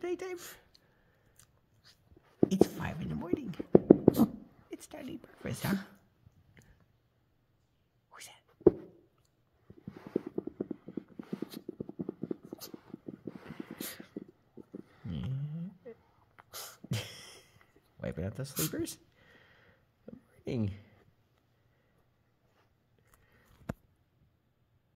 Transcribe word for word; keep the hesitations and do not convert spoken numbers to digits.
playtime? It's five in the morning. It's starting breakfast, huh? Who's that? Yeah. Wiping out the sleepers. Good morning.